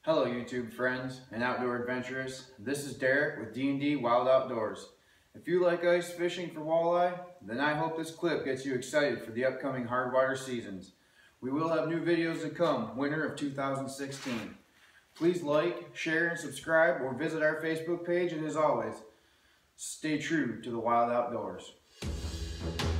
Hello YouTube friends and outdoor adventurers. This is Derek with D&D Wild Outdoors. If you like ice fishing for walleye, then I hope this clip gets you excited for the upcoming hard water seasons. We will have new videos to come, winter of 2016. Please like, share, and subscribe or visit our Facebook page, and as always, stay true to the wild outdoors.